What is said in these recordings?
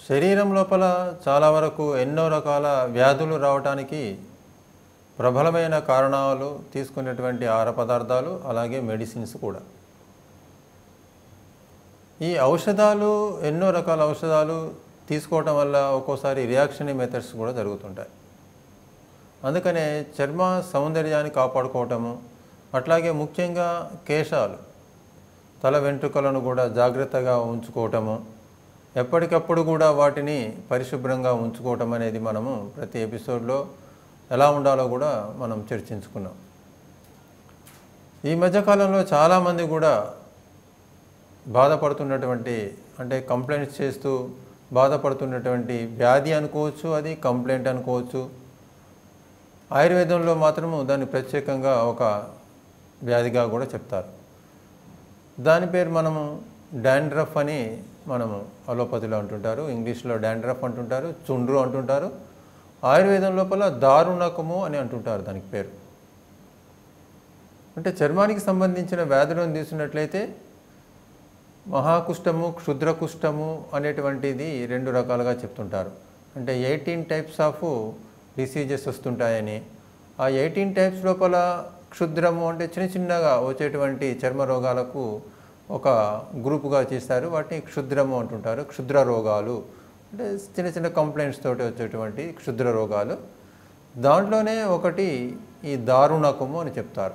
శరీరం లోపల చాలా వరకు ఎన్నో రకాల వ్యాధులు రావడానికి ప్రబలమైన కారణాలు తీసుకునేటువంటి ఆహార పదార్థాలు అలాగే మెడిసిన్స్ కూడా. ఈ ఔషధాలు ఎన్నో రకాల ఔషధాలు తీసుకోవటం వల్ల ఒక్కోసారి రియాక్షన్ మెథడ్స్ కూడా జరుగుతుంటాయి. అందుకనే చర్మ సౌందర్యాన్ని కాపాడుకోవటము, అట్లాగే ముఖ్యంగా కేశాలు, తల వెంట్రుకలను కూడా జాగ్రత్తగా ఉంచుకోవటము, ఎప్పటికప్పుడు కూడా వాటిని పరిశుభ్రంగా ఉంచుకోవటం అనేది మనము ప్రతి ఎపిసోడ్లో ఎలా ఉండాలో కూడా మనం చర్చించుకున్నాం. ఈ మధ్యకాలంలో చాలామంది కూడా బాధపడుతున్నటువంటి అంటే కంప్లైంట్స్ చేస్తూ బాధపడుతున్నటువంటి వ్యాధి అనుకోవచ్చు, అది కంప్లైంట్ అనుకోవచ్చు. ఆయుర్వేదంలో మాత్రము దాన్ని ప్రత్యేకంగా ఒక వ్యాధిగా కూడా చెప్తారు. దాని పేరు మనము డాండ్రఫ్ అని మనము అలోపతిలో అంటుంటారు, ఇంగ్లీష్లో డాండ్రఫ్ అంటుంటారు, చుండ్రు అంటుంటారు. ఆయుర్వేదం లోపల దారుణకము అని అంటుంటారు దానికి పేరు. అంటే చర్మానికి సంబంధించిన వ్యాధులను తీసుకున్నట్లయితే మహాకుష్టము, క్షుద్రకుష్టము అనేటువంటిది 2 రకాలుగా చెప్తుంటారు. అంటే 18 టైప్స్ ఆఫ్ డిసీజెస్ వస్తుంటాయని. ఆ 18 టైప్స్ లోపల క్షుద్రము అంటే చిన్నగా వచ్చేటువంటి చర్మ రోగాలకు ఒక గ్రూపుగా చేస్తారు. వాటిని క్షుద్రము అంటుంటారు. క్షుద్ర రోగాలు అంటే చిన్న కంప్లైంట్స్ తోటి వచ్చేటువంటి క్షుద్ర రోగాలు. దాంట్లోనే ఒకటి ఈ దారుణకము అని చెప్తారు.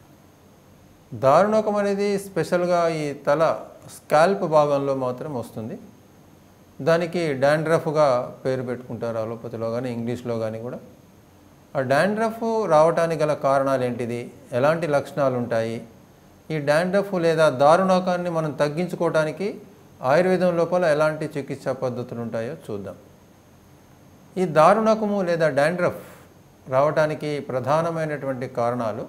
దారుణకం అనేది స్పెషల్గా ఈ తల స్కాల్ప్ భాగంలో మాత్రం వస్తుంది. దానికి డాండ్రఫ్గా పేరు పెట్టుకుంటారు అలోపతిలో కానీ ఇంగ్లీష్లో కానీ కూడా. ఆ డాండ్రఫ్ రావడానికి గల కారణాలు ఏంటిది, ఎలాంటి లక్షణాలు ఉంటాయి, ఈ డాండ్రఫ్ లేదా దారుణకాన్ని మనం తగ్గించుకోవడానికి ఆయుర్వేదం లోపల ఎలాంటి చికిత్సా పద్ధతులు ఉంటాయో చూద్దాం. ఈ దారుణకము లేదా డాండ్రఫ్ రావడానికి ప్రధానమైనటువంటి కారణాలు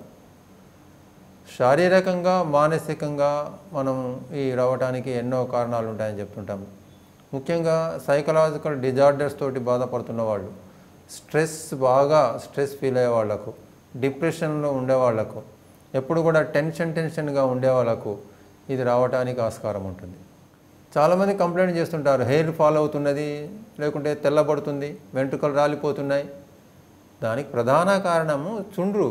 శారీరకంగా, మానసికంగా మనం ఈ రావడానికి ఎన్నో కారణాలు ఉంటాయని చెప్తుంటాము. ముఖ్యంగా సైకలాజికల్ డిజార్డర్స్ తోటి బాధపడుతున్న వాళ్ళు, స్ట్రెస్ ఫీల్ అయ్యే వాళ్ళకు, డిప్రెషన్లో ఉండేవాళ్లకు, ఎప్పుడు కూడా టెన్షన్గా ఉండేవాళ్ళకు ఇది రావడానికి ఆస్కారం ఉంటుంది. చాలామంది కంప్లైంట్ చేస్తుంటారు, హెయిర్ ఫాల్ అవుతున్నది, లేకుంటే తెల్లబడుతుంది, వెంట్రుకలు రాలిపోతున్నాయి. దానికి ప్రధాన కారణము చుండ్రు.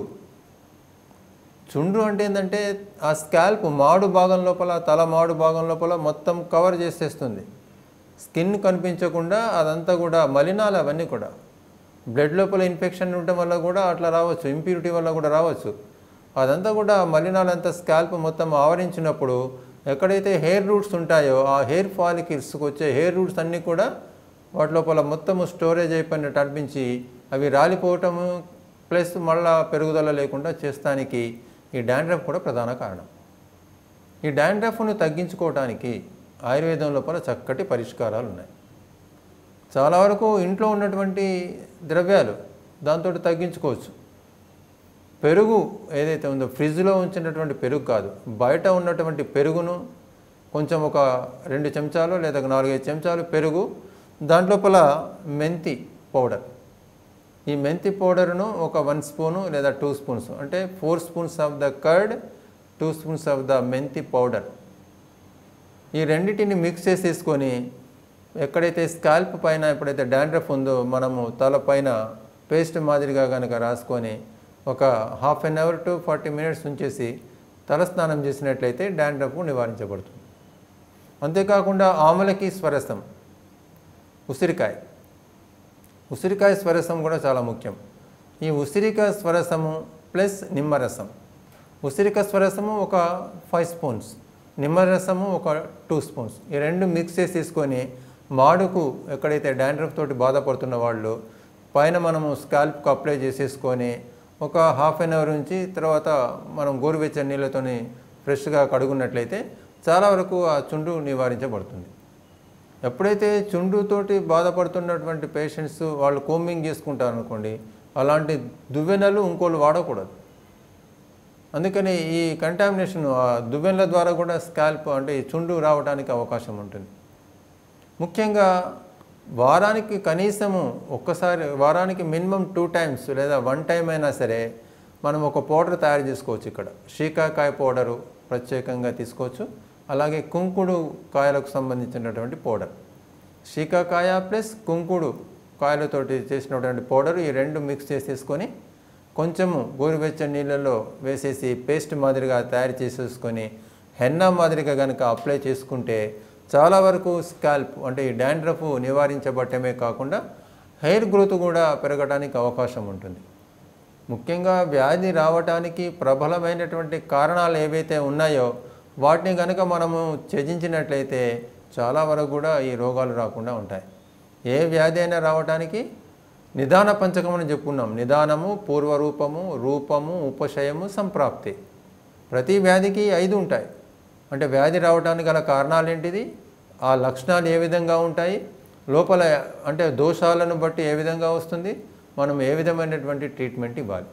చుండ్రు అంటే ఏంటంటే ఆ స్కాల్ప్ మాడు భాగం లోపల, తల మాడు భాగం లోపల మొత్తం కవర్ చేసేస్తుంది. స్కిన్ కనిపించకుండా అదంతా కూడా మలినాలు, అవన్నీ కూడా బ్లడ్ లోపల ఇన్ఫెక్షన్ ఉండటం వల్ల కూడా అట్లా రావచ్చు, ఇంప్యూరిటీ వల్ల కూడా రావచ్చు. అదంతా కూడా మలినాలంతా స్కాల్ప్ మొత్తం ఆవరించినప్పుడు ఎక్కడైతే హెయిర్ రూట్స్ ఉంటాయో ఆ హెయిర్ ఫాలికల్స్కి వచ్చే హెయిర్ రూట్స్ అన్నీ కూడా వాటి లోపల మొత్తము స్టోరేజ్ అయిపోయినట్టు అనిపించి అవి రాలిపోవటము ప్లస్ మళ్ళా పెరుగుదల లేకుండా చేస్తానికి ఈ డాండ్రఫ్ కూడా ప్రధాన కారణం. ఈ డాండ్రఫ్ను తగ్గించుకోవడానికి ఆయుర్వేదం లోపల చక్కటి పరిష్కారాలు ఉన్నాయి. చాలా వరకు ఇంట్లో ఉన్నటువంటి ద్రవ్యాలు దాంతో తగ్గించుకోవచ్చు. పెరుగు ఏదైతే ఉందో ఫ్రిడ్జ్లో ఉంచినటువంటి పెరుగు కాదు, బయట ఉన్నటువంటి పెరుగును కొంచెం ఒక 2 చెంచాలు లేదా 4-5 చెంచాలు పెరుగు, దాంట్లోపల మెంతి పౌడర్, ఈ మెంతి పౌడర్ను ఒక 1 స్పూను లేదా 2 స్పూన్స్ అంటే 4 spoons of the curd, 2 spoons of the methi powder, ఈ రెండింటిని మిక్స్ చేసేసుకొని ఎక్కడైతే స్కాల్ప్ పైన ఎప్పుడైతే డాండ్రఫ్ ఉందో మనము తల పైన పేస్ట్ మాదిరిగా కనుక రాసుకొని ఒక 1/2 అవర్ టు 40 మినిట్స్ ఉంచేసి తలస్నానం చేసినట్లయితే డాండ్రఫ్ నివారించబడుతుంది. అంతేకాకుండా ఆమలకి స్వరసం, ఉసిరికాయ స్వరసం కూడా చాలా ముఖ్యం. ఈ ఉసిరికాయ స్వరసము ప్లస్ నిమ్మరసం, ఉసిరికాయ స్వరసము ఒక 5 స్పూన్స్, నిమ్మరసము ఒక 2 స్పూన్స్, ఈ 2 మిక్స్ చేసి తీసుకొని మాడుకు ఎక్కడైతే డాండ్రఫ్ తోటి బాధపడుతున్న వాళ్ళు పైన మనము స్కాల్ప్కు అప్లై చేసేసుకొని ఒక 1/2 అవర్ నుంచి తర్వాత మనం గోరువెచ్చని నీళ్ళతోని ఫ్రెష్గా కడుగున్నట్లయితే చాలా వరకు ఆ చుండ్రు నివారించబడుతుంది. ఎప్పుడైతే చుండ్రుతోటి బాధపడుతున్నటువంటి పేషెంట్స్ వాళ్ళు కోంబింగ్ చేసుకుంటారు అనుకోండి, అలాంటి దువ్వెనలు ఇంకోళ్ళు వాడకూడదు. అందుకని ఈ కంటామినేషన్ దువ్వెనల ద్వారా కూడా స్కాల్ప్ అంటే ఈ చుండ్రు రావడానికి అవకాశం ఉంటుంది. ముఖ్యంగా వారానికి కనీసము వారానికి మినిమం 2 టైమ్స్ లేదా 1 టైం అయినా సరే మనం ఒక పౌడర్ తయారు చేసుకోవచ్చు. ఇక్కడ శీకాకాయ పౌడరు ప్రత్యేకంగా తీసుకోవచ్చు, అలాగే కుంకుడు కాయలకు సంబంధించినటువంటి పౌడర్. శీకాకాయ ప్లస్ కుంకుడు కాయలతోటి చేసినటువంటి పౌడర్ ఈ రెండు మిక్స్ చేసేసుకొని కొంచెము గోరువెచ్చని నీళ్ళల్లో వేసేసి పేస్ట్ మాదిరిగా తయారు చేసేసుకొని హెన్నా మాదిరిగా కనుక అప్లై చేసుకుంటే చాలా వరకు స్కాల్ప్ అంటే ఈ డాండ్రఫ్ నివారించబడటమే కాకుండా హెయిర్ గ్రోత్ కూడా పెరగడానికి అవకాశం ఉంటుంది. ముఖ్యంగా వ్యాధి రావడానికి ప్రబలమైనటువంటి కారణాలు ఏవైతే ఉన్నాయో వాటిని కనుక మనము త్యజించినట్లయితే చాలా వరకు కూడా ఈ రోగాలు రాకుండా ఉంటాయి. ఏ వ్యాధి అయినా రావడానికి నిదాన పంచకం అని చెప్పుకున్నాం. నిదానము, పూర్వరూపము, రూపము, ఉపశయము, సంప్రాప్తి. ప్రతి వ్యాధికి 5 ఉంటాయి. అంటే వ్యాధి రావడానికి గల కారణాలు ఏంటిది, ఆ లక్షణాలు ఏ విధంగా ఉంటాయి, లోపల అంటే దోషాలను బట్టి ఏ విధంగా వస్తుంది, మనం ఏ విధమైనటువంటి ట్రీట్మెంట్ ఇవ్వాలి.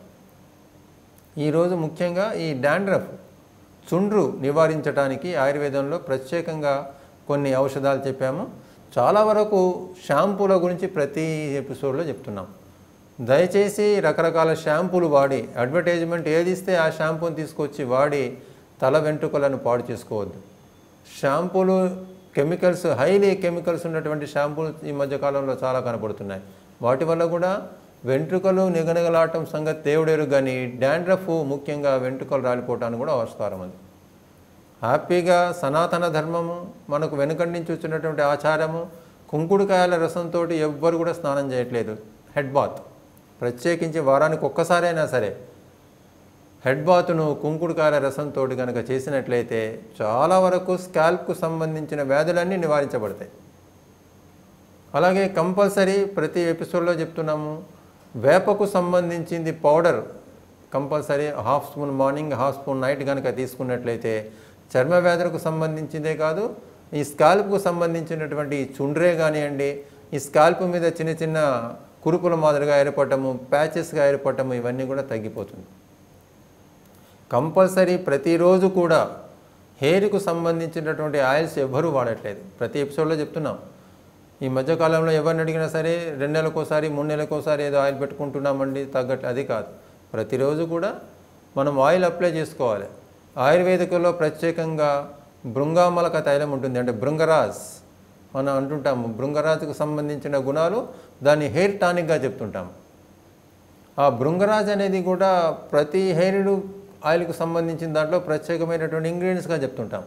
ఈరోజు ముఖ్యంగా ఈ డాండ్రఫ్ చుండ్రు నివారించడానికి ఆయుర్వేదంలో ప్రత్యేకంగా కొన్ని ఔషధాలు చెప్పాము. చాలా వరకు షాంపూల గురించి ప్రతి ఎపిసోడ్లో చెప్తున్నాం. దయచేసి రకరకాల షాంపూలు వాడి అడ్వర్టైజ్మెంట్ ఏది ఇస్తే ఆ షాంపూని తీసుకొచ్చి వాడి తల వెంట్రుకలను పాడు చేసుకోవద్దు. షాంపూలు కెమికల్స్, హైలీ కెమికల్స్ ఉన్నటువంటి షాంపూలు ఈ మధ్యకాలంలో చాలా కనపడుతున్నాయి. వాటి వల్ల కూడా వెంట్రుకలు నిగనిగలాటం సంగతి దేవుడేరు, కానీ డాండ్రఫ్ ముఖ్యంగా వెంట్రుకలు రాలిపోవటానికి కూడా ఆస్కారం ఉంది. హ్యాపీగా సనాతన ధర్మము, మనకు వెనుకటి నుంచి వచ్చినటువంటి ఆచారము, కుంకుడుకాయల రసంతో ఎవ్వరు కూడా స్నానం చేయట్లేదు. హెడ్ బాత్ ప్రత్యేకించి వారానికి ఒక్కసారైనా సరే హెడ్ బాత్ను కుంకుడుకాయల రసంతో కనుక చేసినట్లయితే చాలా వరకు స్కాల్ప్కు సంబంధించిన వ్యాధులన్నీ నివారించబడతాయి. అలాగే కంపల్సరీ ప్రతి ఎపిసోడ్లో చెప్తున్నాము, వేపకు సంబంధించింది powder compulsory 1/2 spoon morning, 1/2 spoon night కనుక తీసుకున్నట్లయితే చర్మ వ్యాధులకు సంబంధించిందే కాదు, ఈ స్కాల్ప్కు సంబంధించినటువంటి చుండ్రే కానివ్వండి, ఈ స్కాల్ప్ మీద చిన్న చిన్న కురుపుల మాదిరిగా ఏర్పడటము, ప్యాచెస్గా ఏర్పడటము, ఇవన్నీ కూడా తగ్గిపోతుంది. కంపల్సరీ ప్రతిరోజు కూడా హెయిర్కు సంబంధించినటువంటి ఆయిల్స్ ఎవ్వరూ వాడట్లేదు. ప్రతి ఎపిసోడ్లో చెప్తున్నాం. ఈ మధ్యకాలంలో ఎవరిని అడిగినా సరే 2 నెలలకోసారి 3 నెలలకోసారి ఏదో ఆయిల్ పెట్టుకుంటున్నామండి, తగ్గట్టు అది కాదు. ప్రతిరోజు కూడా మనం ఆయిల్ అప్లై చేసుకోవాలి. ఆయుర్వేదికలో ప్రత్యేకంగా భృంగామలక తైలం ఉంటుంది, అంటే భృంగరాజ్ మనం అంటుంటాము. భృంగరాజుకు సంబంధించిన గుణాలు దాన్ని హెయిర్ టానిక్గా చెప్తుంటాము. ఆ భృంగరాజ్ అనేది కూడా ప్రతి హెయిర్ ఆయిల్కు సంబంధించిన దాంట్లో ప్రత్యేకమైనటువంటి ఇంగ్రీడియంట్స్గా చెప్తుంటాం.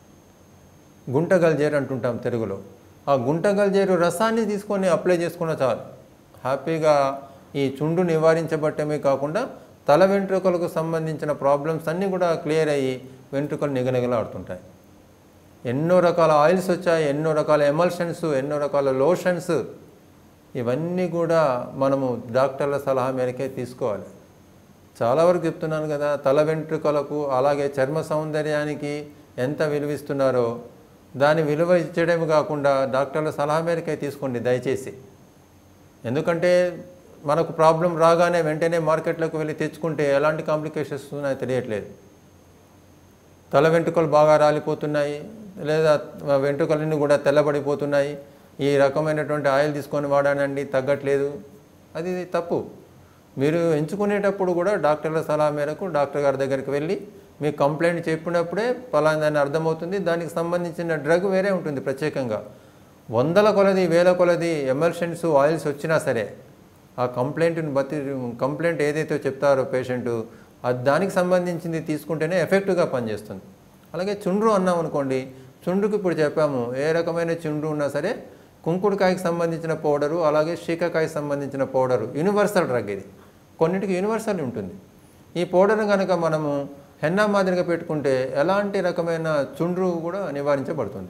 గుంటగల్జేరు అంటుంటాం తెలుగులో. ఆ గుంటగల్జేరు రసాన్ని తీసుకొని అప్లై చేసుకున్న చాలు, హ్యాపీగా ఈ చుండు నివారించబట్టమే కాకుండా తల వెంట్రుకలకు సంబంధించిన ప్రాబ్లమ్స్ అన్నీ కూడా క్లియర్ అయ్యి వెంట్రుకలు నిగనిగలాడుతుంటాయి. ఎన్నో రకాల ఆయిల్స్ వచ్చాయి, ఎన్నో రకాల ఎమల్షన్స్, ఎన్నో రకాల లోషన్స్, ఇవన్నీ కూడా మనము డాక్టర్ల సలహా మేరకే తీసుకోవాలి. చాలా వరకు చెప్తున్నాను కదా, తల వెంట్రుకలకు అలాగే చర్మ సౌందర్యానికి ఎంత విలువిస్తున్నారో దాని విలువ ఇచ్చడమే కాకుండా డాక్టర్ల సలహా మేరకే తీసుకోండి దయచేసి. ఎందుకంటే మనకు ప్రాబ్లం రాగానే వెంటనే మార్కెట్లోకి వెళ్ళి తెచ్చుకుంటే ఎలాంటి కాంప్లికేషన్స్ ఉన్నాయో తెలియట్లేదు. తల వెంట్రుకలు బాగా రాలిపోతున్నాయి, లేదా వెంట్రుకలన్నీ కూడా తెల్లబడిపోతున్నాయి, ఈ రకమైనటువంటి ఆయిల్ తీసుకొని వాడానండి తగ్గట్లేదు, అది తప్పు. మీరు ఎంచుకునేటప్పుడు కూడా డాక్టర్ల సలహా మేరకు డాక్టర్ గారి దగ్గరికి వెళ్ళి మీ కంప్లైంట్ చెప్పినప్పుడే పలానాదని అర్థమవుతుంది. దానికి సంబంధించిన డ్రగ్ వేరే ఉంటుంది ప్రత్యేకంగా. 100ల కొలది 1000 కొలది ఎమల్షన్స్ ఆయిల్స్ వచ్చినా సరే ఆ కంప్లైంట్ని బట్టి, కంప్లైంట్ ఏదైతే చెప్తారో పేషెంటు అది దానికి సంబంధించింది తీసుకుంటేనే ఎఫెక్టివ్గా పనిచేస్తుంది. అలాగే చుండ్రు అన్నాం అనుకోండి, చుండ్రుకి ఇప్పుడు చెప్పాము, ఏ రకమైన చుండ్రు ఉన్నా సరే కుంకుడుకాయకి సంబంధించిన పౌడరు, అలాగే శీకాకాయకి సంబంధించిన పౌడరు యూనివర్సల్ డ్రగ్. ఇది కొన్నింటికి యూనివర్సల్ ఉంటుంది. ఈ పౌడర్ని కనుక మనము హెన్నా మాదిరిగా పెట్టుకుంటే ఎలాంటి రకమైన చుండ్రు కూడా నివారించబడుతుంది.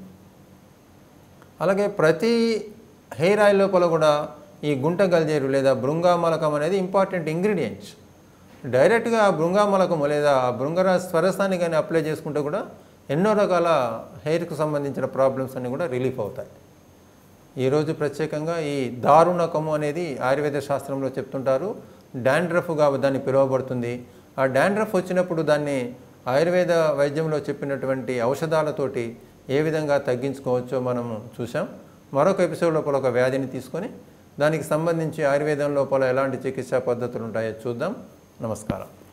అలాగే ప్రతి హెయిర్ ఆయిల్ లోపల కూడా ఈ గుంటగల్జేరు లేదా భృంగామలకం అనేది ఇంపార్టెంట్ ఇంగ్రీడియంట్స్. డైరెక్ట్గా ఆ భృంగామలకము లేదా ఆ భృంగరాజ్ స్వరసాన్ని కానీ అప్లై చేసుకుంటే కూడా ఎన్నో రకాల హెయిర్కు సంబంధించిన ప్రాబ్లమ్స్ అన్నీ కూడా రిలీఫ్ అవుతాయి. ఈరోజు ప్రత్యేకంగా ఈ దారుణకము అనేది ఆయుర్వేద శాస్త్రంలో చెప్తుంటారు, డాండ్రఫ్గా దాన్ని పిలువబడుతుంది. ఆ డాండ్రఫ్ వచ్చినప్పుడు దాన్ని ఆయుర్వేద వైద్యంలో చెప్పినటువంటి ఔషధాలతోటి ఏ విధంగా తగ్గించుకోవచ్చో మనము చూసాం. మరొక ఎపిసోడ్ లోపల ఒక వ్యాధిని తీసుకొని దానికి సంబంధించి ఆయుర్వేదం లోపల ఎలాంటి చికిత్సా పద్ధతులు ఉంటాయో చూద్దాం. నమస్కారం.